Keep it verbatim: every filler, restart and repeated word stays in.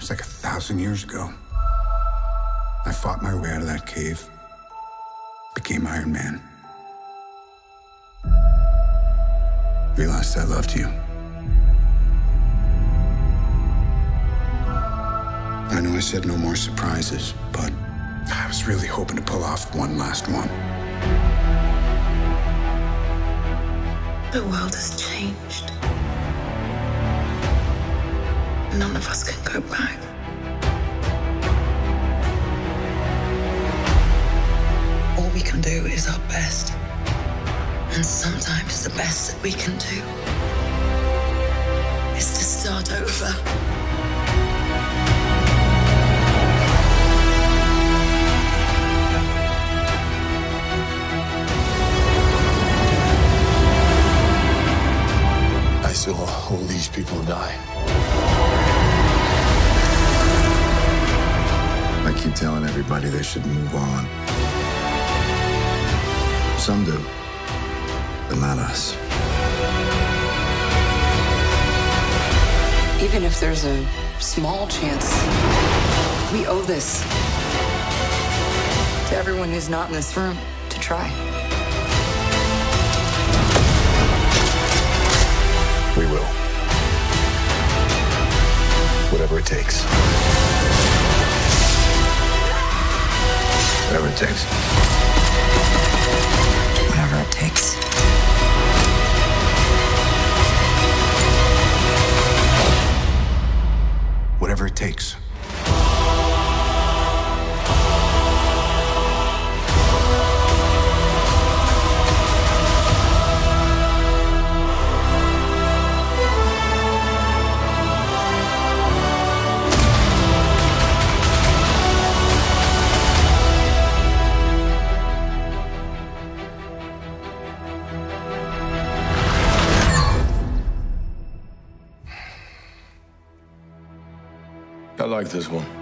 was like a thousand years ago. I fought my way out of that cave, became Iron Man. Realized I loved you. I know I said no more surprises, but I was really hoping to pull off one last one. The world has changed. None of us can go back. All we can do is our best. And sometimes the best that we can do is to start over. I saw all these people die. I keep telling everybody they should move on. Some do, but not us. Even if there's a small chance, we owe this to everyone who's not in this room to try. We will. Whatever it takes. Whatever it takes. Whatever it takes. Whatever it takes. I like this one.